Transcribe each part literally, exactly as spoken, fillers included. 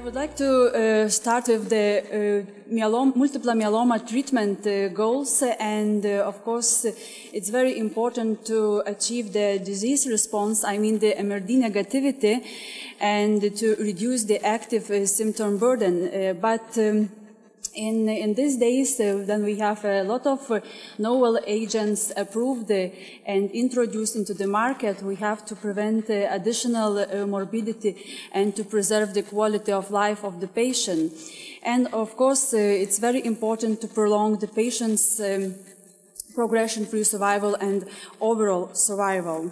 would like to uh, start with the uh, myeloma, multiple myeloma treatment uh, goals, and uh, of course it's very important to achieve the disease response, I mean the M R D negativity, and to reduce the active uh, symptom burden. Uh, but um, In, in these days, uh, then we have a lot of uh, novel agents approved uh, and introduced into the market. We have to prevent uh, additional uh, morbidity and to preserve the quality of life of the patient. And of course, uh, it's very important to prolong the patient's um, progression-free survival and overall survival.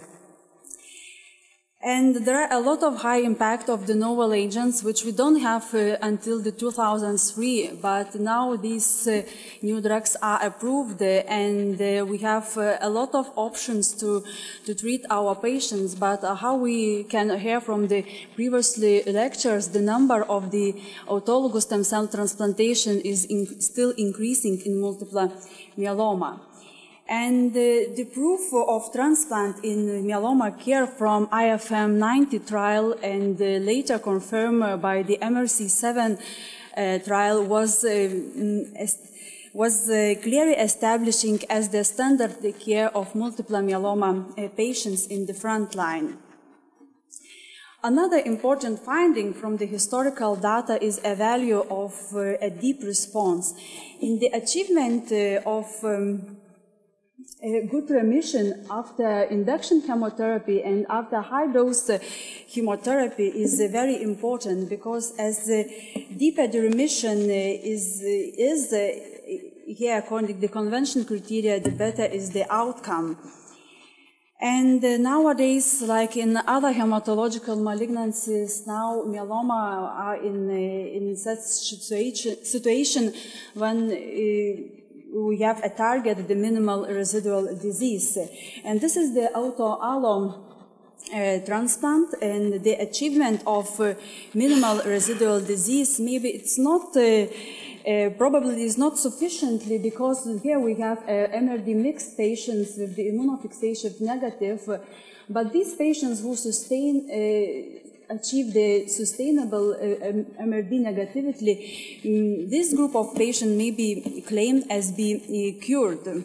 And there are a lot of high impact of the novel agents, which we don't have uh, until the two thousand three, but now these uh, new drugs are approved, uh, and uh, we have uh, a lot of options to, to treat our patients. But uh, how we can hear from the previously lectures, the number of the autologous stem cell transplantation is in, still increasing in multiple myeloma. And uh, the proof of transplant in myeloma care from I F M ninety trial and uh, later confirmed uh, by the M R C seven uh, trial was, uh, was uh, clearly establishing as the standard care of multiple myeloma uh, patients in the front line. Another important finding from the historical data is a value of uh, a deep response. In the achievement uh, of um, a good remission after induction chemotherapy and after high-dose uh, chemotherapy is uh, very important, because as uh, deeper the remission uh, is, uh, is uh, here according to the convention criteria, the better is the outcome. And uh, nowadays, like in other hematological malignancies, now myeloma are in, uh, in such situation, situation when uh, we have a target, the minimal residual disease. And this is the auto-allo uh, transplant, and the achievement of uh, minimal residual disease, maybe it's not, uh, uh, probably is not sufficiently, because here we have uh, M R D mixed patients with the immunofixation negative, but these patients who sustain uh, achieve the sustainable uh, M R D negativity, um, this group of patients may be claimed as being uh, cured.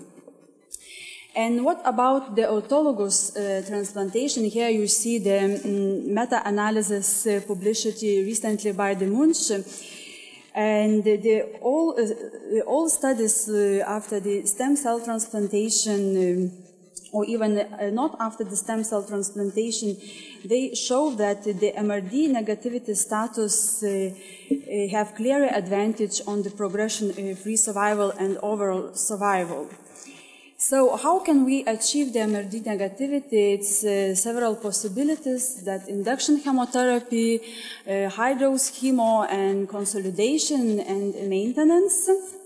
And what about the autologous uh, transplantation? Here you see the um, meta-analysis uh, published recently by the Munch. And the, all, uh, all studies uh, after the stem cell transplantation, um, or even uh, not after the stem cell transplantation, they show that the M R D negativity status uh, uh, have clear advantage on the progression-free survival and overall survival. So how can we achieve the M R D negativity? It's uh, several possibilities: that induction chemotherapy, uh, high-dose chemo, and consolidation and maintenance.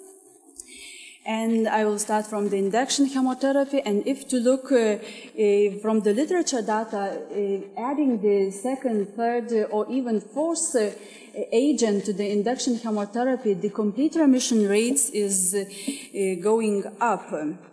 And I will start from the induction chemotherapy. And if to look uh, uh, from the literature data, uh, adding the second, third, uh, or even fourth uh, agent to the induction chemotherapy, the complete remission rates is uh, uh, going up.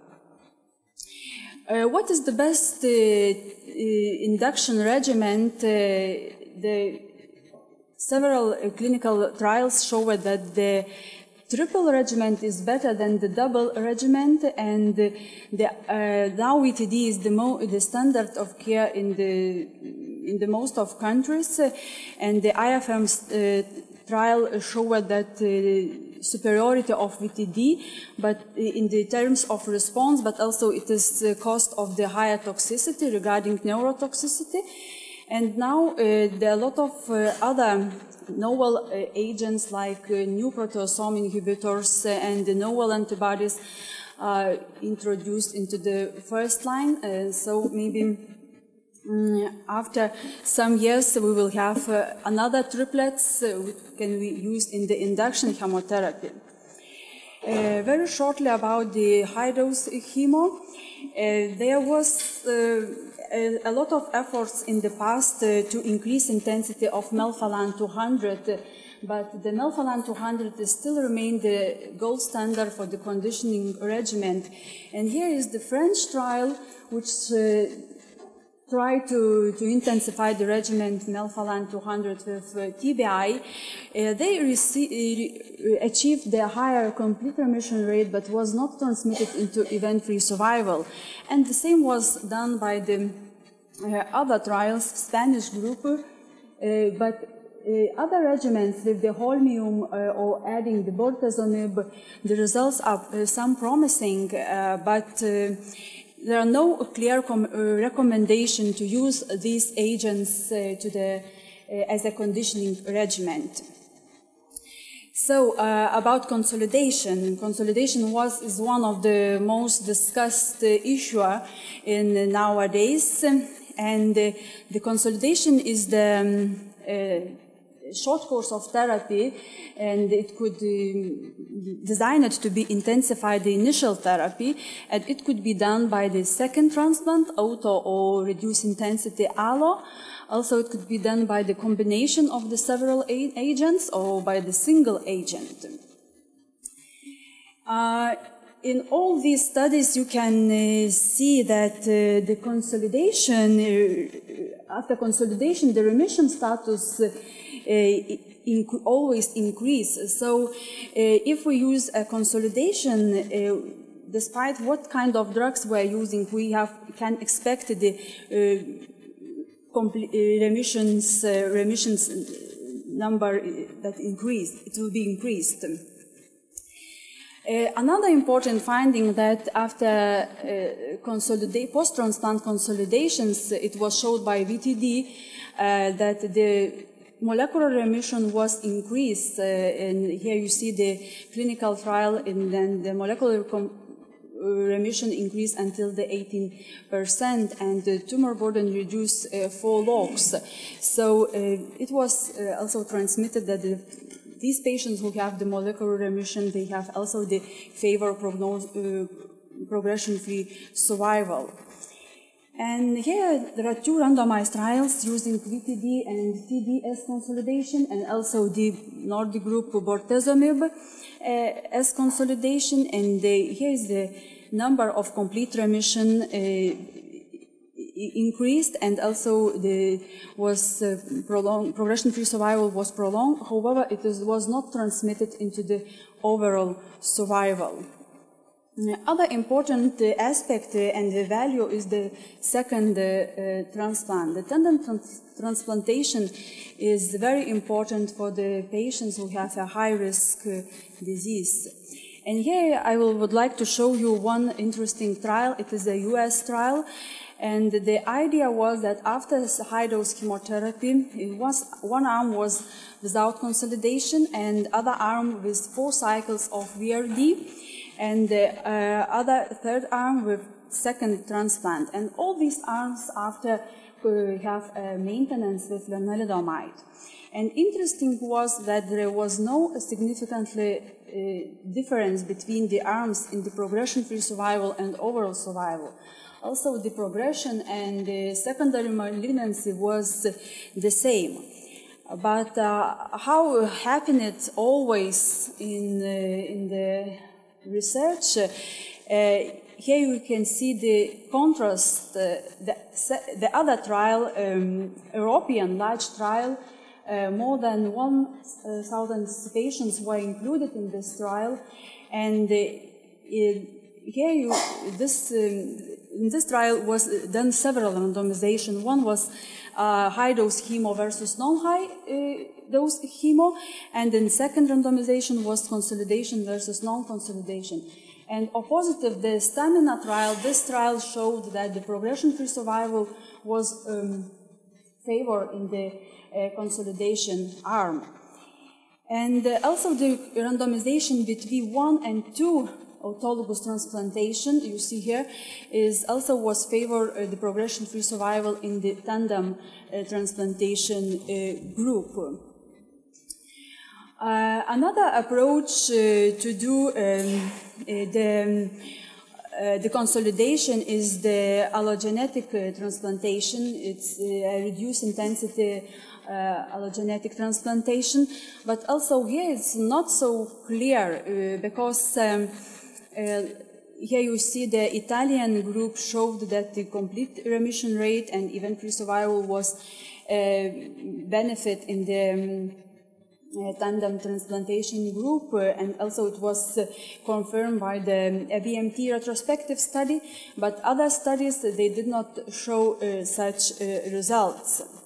Uh, what is the best uh, uh, induction regimen? Uh, the several uh, clinical trials show that the triple regimen is better than the double regimen, and the uh, now V T D is the, mo the standard of care in the in the most of countries, and the I F M uh, trial showed that uh, superiority of V T D, but in the terms of response, but also it is the cost of the higher toxicity regarding neurotoxicity. And now uh, there are a lot of uh, other novel uh, agents like uh, new proteasome inhibitors uh, and the novel antibodies uh, introduced into the first line. Uh, so maybe um, after some years we will have uh, another triplets uh, which can be used in the induction chemotherapy. Uh, very shortly about the high-dose chemo. Uh, there was uh, a, a lot of efforts in the past uh, to increase intensity of melphalan two hundred, uh, but the melphalan two hundred still remains the gold standard for the conditioning regimen. And here is the French trial, which uh, try to, to intensify the regimen melphalan two hundred with uh, T B I, uh, they uh, achieved the higher complete remission rate, but was not transmitted into event-free survival. And the same was done by the uh, other trials, Spanish group, uh, but uh, other regimens with the holmium uh, or adding the bortezomib, the results are uh, some promising, uh, but uh, there are no clear com uh, recommendation to use these agents uh, to the, uh, as a conditioning regimen. So uh, about consolidation, consolidation was is one of the most discussed uh, issue in uh, nowadays, and uh, the consolidation is the um, uh, short course of therapy, and it could uh, design it to be intensify the initial therapy, and it could be done by the second transplant, auto or reduced intensity allo. Also, it could be done by the combination of the several agents or by the single agent. Uh, in all these studies, you can uh, see that uh, the consolidation, uh, after consolidation, the remission status uh, Uh, always increase. So uh, if we use a consolidation, uh, despite what kind of drugs we're using, we have can expect the uh, remissions, uh, remissions number that increased. It will be increased. Uh, another important finding that after uh, post-transplant consolidations, it was showed by V T D uh, that the molecular remission was increased, uh, and here you see the clinical trial, and then the molecular remission increased until the eighteen percent, and the tumor burden reduced uh, four logs. So uh, it was uh, also transmitted that the, these patients who have the molecular remission, they have also the favor prognose, uh, progression-free survival. And here there are two randomized trials using V T D and T D as consolidation, and also the Nordic group bortezomib uh, as consolidation. And the, here is the number of complete remission uh, increased, and also the was uh, prolonged progression-free survival was prolonged. However, it is, was not transmitted into the overall survival. Other important uh, aspect uh, and the value is the second uh, uh, transplant. The tendon trans transplantation is very important for the patients who have a high-risk uh, disease. And here I will, would like to show you one interesting trial. It is a U S trial, and the idea was that after high-dose chemotherapy, it was, one arm was without consolidation, and other arm with four cycles of V R D, and the uh, other third arm with second transplant. And all these arms after uh, have uh, maintenance with lenalidomide. And interesting was that there was no significantly uh, difference between the arms in the progression-free survival and overall survival. Also, the progression and the secondary malignancy was the same. But uh, how happened it always in, uh, in the research? Uh, here you can see the contrast. Uh, the, the other trial, um, European large trial, uh, more than one thousand patients were included in this trial, and uh, here you, this um, in this trial was done several randomization. One was uh, high-dose chemo versus non-high uh, dose chemo, and then second randomization was consolidation versus non-consolidation. And opposite the stamina trial, this trial showed that the progression-free survival was um, favored in the uh, consolidation arm. And uh, also the randomization between one and two autologous transplantation, you see here, is also was favor uh, the progression-free survival in the tandem uh, transplantation uh, group. Uh, another approach uh, to do um, uh, the, uh, the consolidation is the allogenetic uh, transplantation. It's uh, a reduced intensity uh, allogenetic transplantation, but also here it's not so clear uh, because um, uh, here you see the Italian group showed that the complete remission rate and event-free survival was uh, benefit in the um, uh, tandem transplantation group, uh, and also it was uh, confirmed by the uh, B M T retrospective study, but other studies, they did not show uh, such uh, results.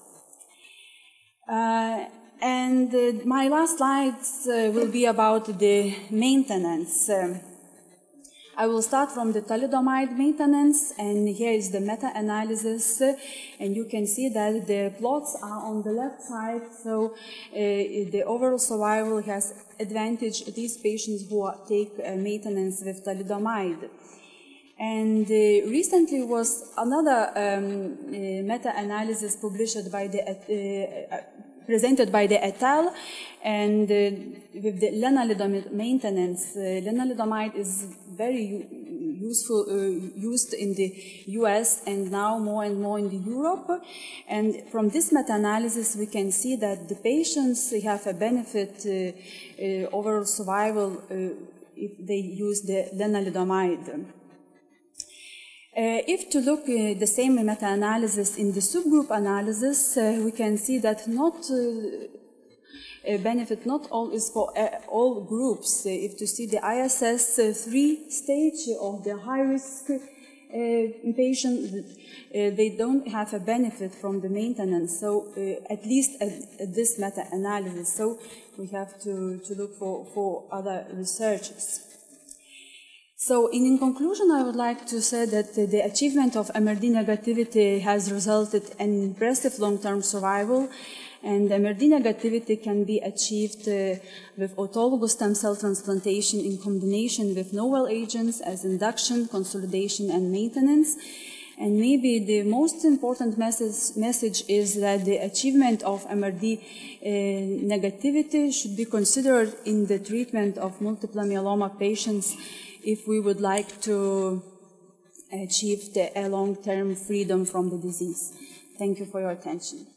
Uh, and uh, my last slides uh, will be about the maintenance. Um, I will start from the thalidomide maintenance, and here is the meta-analysis, and you can see that the plots are on the left side, so uh, the overall survival has advantage these patients who are, take uh, maintenance with thalidomide. And uh, recently was another um, uh, meta-analysis published by the uh, presented by the et al. And uh, with the lenalidomide maintenance, uh, lenalidomide is very useful, uh, used in the U S and now more and more in the Europe. And from this meta-analysis, we can see that the patients have a benefit uh, uh, overall survival uh, if they use the lenalidomide. Uh, if to look at uh, the same meta-analysis in the subgroup analysis, uh, we can see that not uh, a benefit not all is for uh, all groups. Uh, if to see the I S S three stage of the high-risk uh, patient, uh, they don't have a benefit from the maintenance. So uh, at least at, at this meta-analysis. So we have to, to look for, for other researches. So in, in conclusion, I would like to say that uh, the achievement of M R D negativity has resulted in impressive long-term survival, and M R D negativity can be achieved uh, with autologous stem cell transplantation in combination with novel agents as induction, consolidation, and maintenance. And maybe the most important message, message is that the achievement of M R D uh, negativity should be considered in the treatment of multiple myeloma patients if we would like to achieve the long-term freedom from the disease. Thank you for your attention.